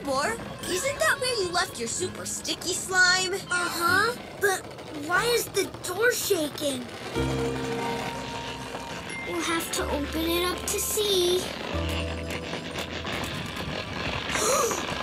Skibor, isn't that where you left your super sticky slime? Uh-huh. But why is the door shaking? We'll have to open it up to see.